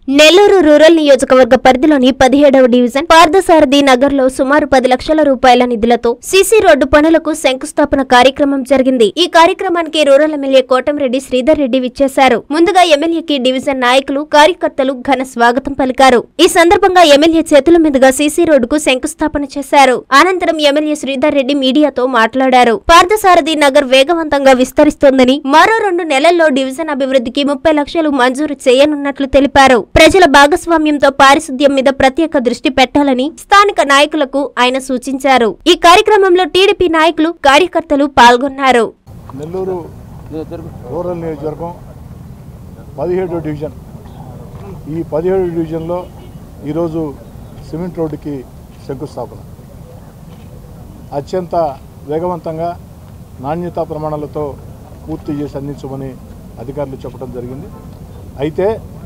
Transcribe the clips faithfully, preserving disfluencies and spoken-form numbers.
Nellore rural నియోజకవర్గ పరిధిలోని పదిహేడవ డివిజన్ పార్థసారథి నగర్ లో సుమారు పది లక్షల రూపాయల నిధులతో సీసీ రోడ్డు పనులకు శంకుస్థాపన కార్యక్రమం జరిగింది. ఈ కార్యక్రమానికి రూరల్ ఎమ్మెల్యే కోటంరెడ్డి శ్రీధర్ రెడ్డి విచ్చేశారు. ముందుగా ఎమ్మెల్యేకి డివిజన్ నాయకులు, కార్యకర్తలు ఘన స్వాగతం పలికారు. ఈ సందర్భంగా ఎమ్మెల్యే చేతుల మీదుగా సీసీ రోడ్డుకు శంకుస్థాపన చేశారు. అనంతరం ఎమ్మెల్యే శ్రీధర్ రెడ్డి మీడియాతో మాట్లాడారు. పార్థసారథి నగర్ వేగవంతంగా విస్తరిస్తోందని, మరో రెండు నెలల్లో డివిజన్ అభివృద్ధికి ముప్పై లక్షలు మంజూరు చేయనున్నట్లు తెలిపారు. ప్రజల భాగస్వామ్యంతో పారిశుద్ధ్యం మీద ప్రత్యేక దృష్టి పెట్టాలని స్థానిక నాయకులకు ఆయన సూచించారు. ఈ కార్యక్రమంలో టీడీపీ నాయకులు, కార్యకర్తలు పాల్గొన్నారు. నెల్లూరు రూరల్ నియోజకవర్గం పదిహేడో డివిజన్ ఈ పదిహేడు డివిజన్లో ఈరోజు సిమెంట్ రోడ్డుకి శంకుస్థాపన అత్యంత వేగవంతంగా నాణ్యతా ప్రమాణాలతో పూర్తి చేసి అందించమని అధికారులు చెప్పడం జరిగింది. అయితే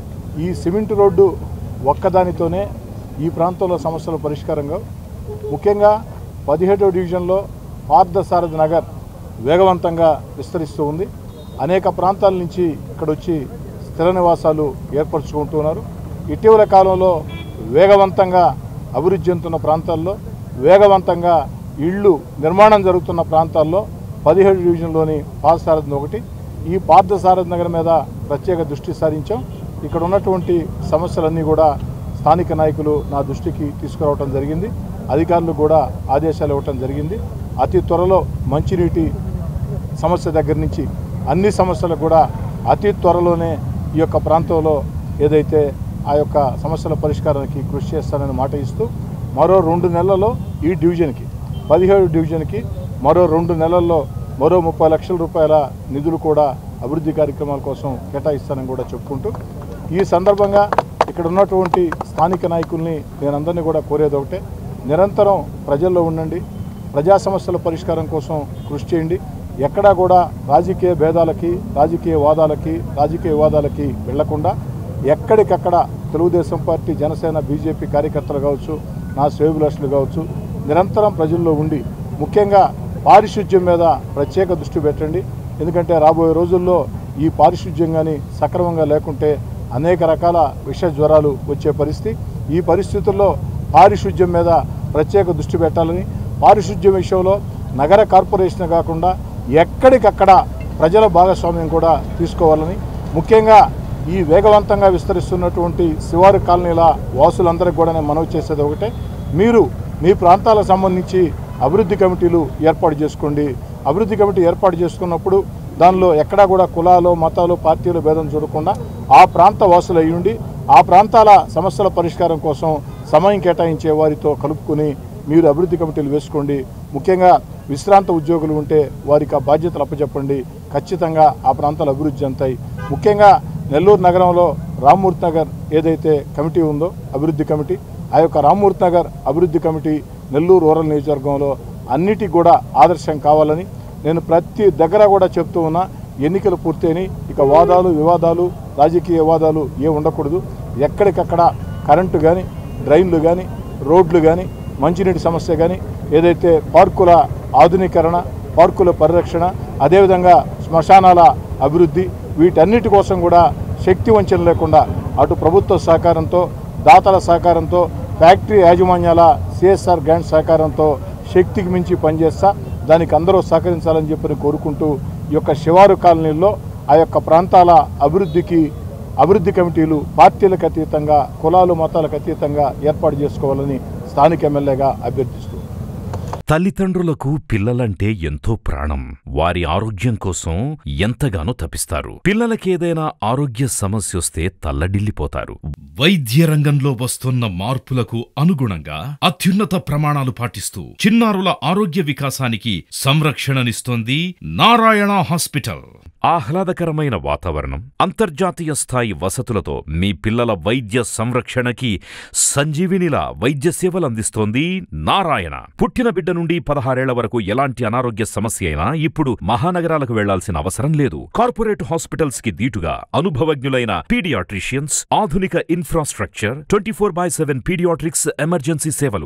ఈ సిమెంట్ రోడ్డు ఒక్కదానితోనే ఈ ప్రాంతంలో సమస్యల పరిష్కారంగా ముఖ్యంగా పదిహేడో డివిజన్లో పార్థసారథి నగర్ వేగవంతంగా విస్తరిస్తూ ఉంది. అనేక ప్రాంతాల నుంచి ఇక్కడ వచ్చి స్థిర నివాసాలు ఏర్పరచుకుంటున్నారు. ఇటీవల కాలంలో వేగవంతంగా అభివృద్ధి చెందుతున్న ప్రాంతాల్లో, వేగవంతంగా ఇళ్ళు నిర్మాణం జరుగుతున్న ప్రాంతాల్లో పదిహేడు డివిజన్లోని పార్థసారథి ఒకటి. ఈ పార్థసారథి నగర్ మీద ప్రత్యేక దృష్టి సారించాం. ఇక్కడ ఉన్నటువంటి సమస్యలన్నీ కూడా స్థానిక నాయకులు నా దృష్టికి తీసుకురావడం జరిగింది. అధికారులు కూడా ఆదేశాలు ఇవ్వటం జరిగింది. అతి త్వరలో మంచినీటి సమస్య దగ్గర నుంచి అన్ని సమస్యలు కూడా అతి త్వరలోనే ఈ యొక్క ప్రాంతంలో ఏదైతే ఆ యొక్క సమస్యల పరిష్కారానికి కృషి చేస్తానని మాట ఇస్తూ, మరో రెండు నెలల్లో ఈ డివిజన్కి పదిహేడు డివిజన్కి మరో రెండు నెలల్లో మరో ముప్పై లక్షల రూపాయల నిధులు కూడా అభివృద్ధి కార్యక్రమాల కోసం కేటాయిస్తానని కూడా చెప్పుకుంటూ, ఈ సందర్భంగా ఇక్కడ ఉన్నటువంటి స్థానిక నాయకుల్ని నేను అందరినీ కూడా కోరేది ఒకటే, నిరంతరం ప్రజల్లో ఉండండి, ప్రజా సమస్యల పరిష్కారం కోసం కృషి చేయండి. ఎక్కడా కూడా రాజకీయ భేదాలకి, రాజకీయ వాదాలకి, రాజకీయ వివాదాలకి వెళ్లకుండా ఎక్కడికక్కడ తెలుగుదేశం పార్టీ, జనసేన, బీజేపీ కార్యకర్తలు కావచ్చు, నా శ్రేయోభిలాషులు కావచ్చు, నిరంతరం ప్రజల్లో ఉండి ముఖ్యంగా పారిశుద్ధ్యం మీద ప్రత్యేక దృష్టి పెట్టండి. ఎందుకంటే రాబోయే రోజుల్లో ఈ పారిశుద్ధ్యం కానీ సక్రమంగా లేకుంటే అనేక రకాల విష జ్వరాలు వచ్చే పరిస్థితి. ఈ పరిస్థితుల్లో పారిశుద్ధ్యం మీద ప్రత్యేక దృష్టి పెట్టాలని, పారిశుద్ధ్యం విషయంలో నగర కార్పొరేషన్ కాకుండా ఎక్కడికక్కడ ప్రజల భాగస్వామ్యం కూడా తీసుకోవాలని, ముఖ్యంగా ఈ వేగవంతంగా విస్తరిస్తున్నటువంటి శివారు కాలనీల వాసులందరికీ కూడా నేను మనవి చేసేది ఒకటే, మీరు మీ ప్రాంతాలకు సంబంధించి అభివృద్ధి కమిటీలు ఏర్పాటు చేసుకోండి. అభివృద్ధి కమిటీ ఏర్పాటు చేసుకున్నప్పుడు దానిలో ఎక్కడా కూడా కులాలు, మతాలు, పార్టీలు భేదం చూడకుండా ఆ ప్రాంత వాసులు అయ్యుండి ఆ ప్రాంతాల సమస్యల పరిష్కారం కోసం సమయం కేటాయించే వారితో కలుపుకొని మీరు అభివృద్ధి కమిటీలు వేసుకోండి. ముఖ్యంగా విశ్రాంత ఉద్యోగులు ఉంటే వారికి ఆ బాధ్యతలు అప్పచెప్పండి. ఖచ్చితంగా ఆ ప్రాంతాలు అభివృద్ధి చెందుతాయి. ముఖ్యంగా నెల్లూరు నగరంలో రామ్మూర్తి నగర్ ఏదైతే కమిటీ ఉందో అభివృద్ధి కమిటీ, ఆ యొక్క రామ్మూర్తి నగర్ అభివృద్ధి కమిటీ నెల్లూరు రూరల్ నియోజకవర్గంలో అన్నిటికీ కూడా ఆదర్శం కావాలని నేను ప్రతి దగ్గర కూడా చెప్తూ ఉన్నా. ఎన్నికలు పూర్తయినాయి, ఇక వాదాలు, వివాదాలు, రాజకీయ వివాదాలు ఏ ఉండకూడదు. ఎక్కడికక్కడ కరెంటు కానీ, డ్రైన్లు కానీ, రోడ్లు కానీ, మంచినీటి సమస్య కానీ, ఏదైతే పార్కుల ఆధునీకరణ, పార్కుల పరిరక్షణ, అదేవిధంగా శ్మశానాల అభివృద్ధి, వీటన్నిటి కోసం కూడా శక్తి వంచన లేకుండా అటు ప్రభుత్వ సహకారంతో, దాతల సహకారంతో, ఫ్యాక్టరీ యాజమాన్యాల సిఎస్ఆర్ గ్రాంట్ సహకారంతో శక్తికి మించి పనిచేస్తా. దానికి అందరూ సహకరించాలని చెప్పి కోరుకుంటూ ఈ యొక్క శివారు కాలనీల్లో ఆ యొక్క ప్రాంతాల అభివృద్ధికి అభివృద్ధి కమిటీలు పార్టీలకు అతీతంగా, కులాలు, మతాలకు అతీతంగా ఏర్పాటు చేసుకోవాలని స్థానిక ఎమ్మెల్యేగా అభ్యర్థిస్తూ, తల్లిదండ్రులకు పిల్లలంటే ఎంతో ప్రాణం. వారి ఆరోగ్యం కోసం ఎంతగానో తపిస్తారు. పిల్లలకేదైనా ఆరోగ్య సమస్యొస్తే తల్లడిల్లిపోతారు. వైద్య రంగంలో వస్తున్న మార్పులకు అనుగుణంగా అత్యున్నత ప్రమాణాలు పాటిస్తూ చిన్నారుల ఆరోగ్య వికాసానికి సంరక్షణనిస్తోంది నారాయణ హాస్పిటల్. ఆహ్లాదకరమైన వాతావరణం, అంతర్జాతీయ స్థాయి వసతులతో మీ పిల్లల వైద్య సంరక్షణకి సంజీవినిలా వైద్య సేవలందిస్తోంది నారాయణ. పుట్టిన బిడ్డ నుండి పదహారేళ్ల వరకు ఎలాంటి అనారోగ్య సమస్య అయినా ఇప్పుడు మహానగరాలకు వెళ్లాల్సిన అవసరం లేదు. కార్పొరేట్ హాస్పిటల్స్ కి దీటుగా అనుభవజ్ఞులైన పీడియాట్రిషియన్స్, ఆధునిక infrastructure, twenty four by seven paediatrics emergency సేవలు,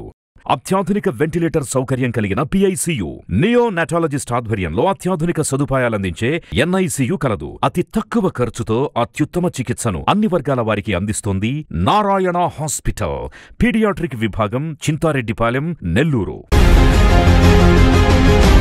అత్యాధునిక వెంటిలేటర్ సౌకర్యం కలిగిన పిఐసియు, నియో నాటాలజిస్ట్ ఆధ్వర్యంలో అత్యాధునిక సదుపాయాలందించే ఎన్ఐసియు కలదు. అతి తక్కువ ఖర్చుతో అత్యుత్తమ చికిత్సను అన్ని వర్గాల వారికి అందిస్తోంది నారాయణ హాస్పిటల్. పీడియాట్రిక్ విభాగం, చింతారెడ్డిపాలెం, నెల్లూరు.